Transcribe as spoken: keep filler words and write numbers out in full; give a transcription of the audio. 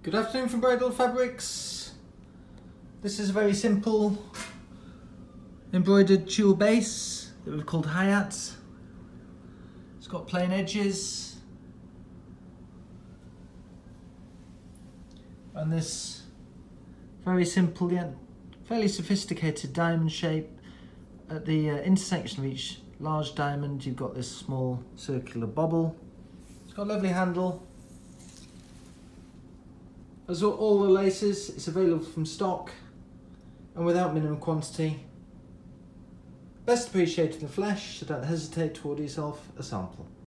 Good afternoon from Embroidered Fabrics. This is a very simple embroidered tulle base that we've called Hayat. It's got plain edges and this very simple yet fairly sophisticated diamond shape. At the uh, intersection of each large diamond you've got this small circular bobble. It's got a lovely handle. As all the laces, it's available from stock and without minimum quantity. Best appreciated in the flesh, so don't hesitate to order yourself a sample.